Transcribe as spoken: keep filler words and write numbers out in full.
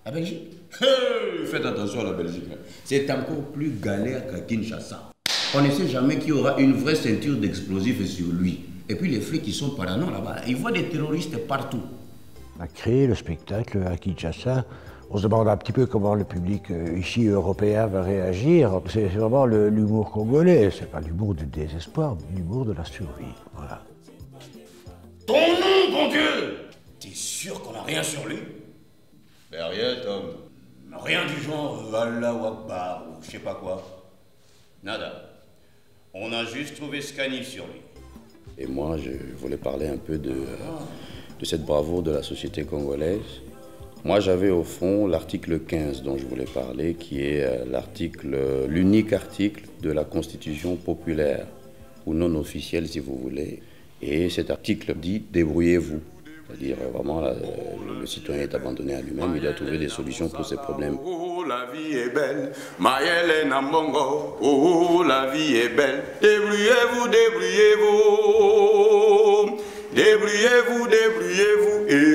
La Belgique? Hey, faites attention à la Belgique. C'est encore plus galère qu'à Kinshasa. On ne sait jamais qui aura une vraie ceinture d'explosifs sur lui. Et puis les flics qui sont parano là-bas, ils voient des terroristes partout. On a créé le spectacle à Kinshasa. On se demande un petit peu comment le public ici européen va réagir. C'est vraiment l'humour congolais. C'est pas l'humour du désespoir, mais l'humour de la survie. Voilà. Ton nom, bon Dieu! T'es sûr qu'on n'a rien sur lui? Ben rien, Tom. Rien du genre euh, Allah Akbar ou je sais pas quoi. Nada. On a juste trouvé ce canif sur lui. Et moi, je voulais parler un peu de, de cette bravoure de la société congolaise. Moi, j'avais au fond l'article quinze dont je voulais parler, qui est l'article, l'unique article de la Constitution populaire, ou non officielle si vous voulez. Et cet article dit « débrouillez-vous ». C'est-à-dire vraiment, là, le, le citoyen est abandonné à lui-même, il doit trouver des solutions pour ses problèmes. Oh, la vie est belle, Maëlle est Nambongo. Oh, la vie est belle, débrouillez-vous, débrouillez-vous. Débrouillez-vous, débrouillez-vous.